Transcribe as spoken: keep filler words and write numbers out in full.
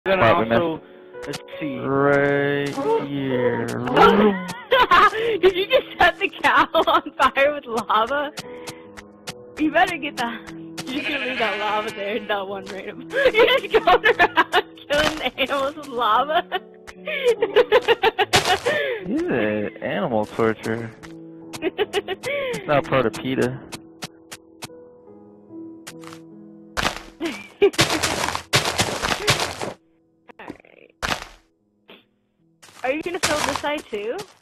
Then I also, let's see. Right here. Did you just set the cow on fire with lava? You better get that. You should leave that lava there, not one random. You're just going around killing the animals with lava. This is animal torture. It's not part of PETA. Alright. Are you gonna fill this side too?